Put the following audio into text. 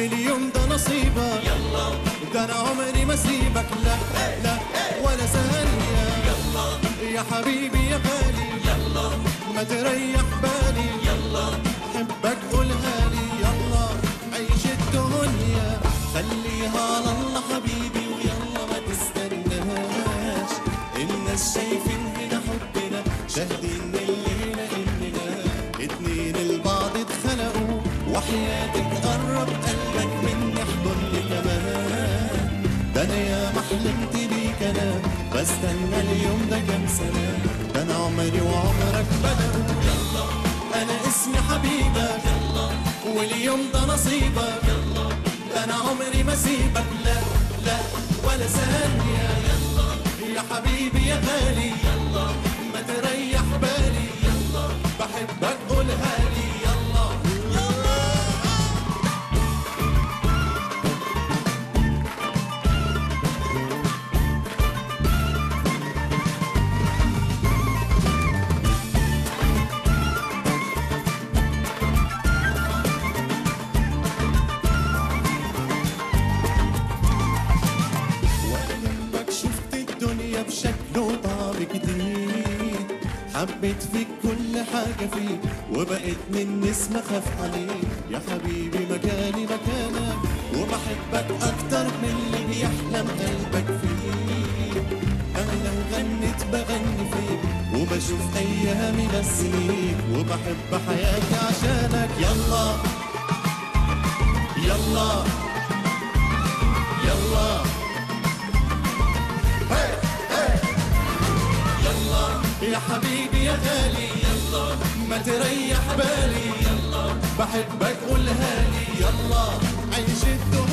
اليوم ده نصيبك، يلا ده انا عمري ما سيبك، لا لا ولا ثانية، يلا يا حبيبي يا غالي، يلا ما تريح بالي، يلا حبك قولها لي، يلا عيش الدنيا خليها على الله حبيبي، ويلا ما تستناش، الناس شايفين هنا حبنا، شاهدين الليلة اننا اتنين البعض اتخلقوا، وحياتك قرب قلبك مني احضني كمان، ده انا يا ما حلمت بيك انا، بستنى اليوم ده كام سنة، ده انا عمري وعمرك بدأوا، يلا انا اسمي حبيبك، يلا واليوم ده نصيبك، يلا ده انا عمري ما سيبك، لا لا ولا ثانية، يلا يا حبيبي يا غالي، يلا ما تريح بالي، يلا بحبك قولها لي، يلا يلا. بشكل وطعم جديد، حبيت فيك كل حاجة فيك، وبقيت من اسم أخاف عليك، يا حبيبي مكاني مكانك، وبحبك أكتر من اللي بيحلم قلبك فيه، أنا لو غنيت بغني فيك، وبشوف أيامي بسنيك، وبحب حياتي عشانك، يلا يلا يلا يا حبيبي يا غالي، يلا ما تريح بالي، يلا بحبك قولها لي، يلا عيش الدنيا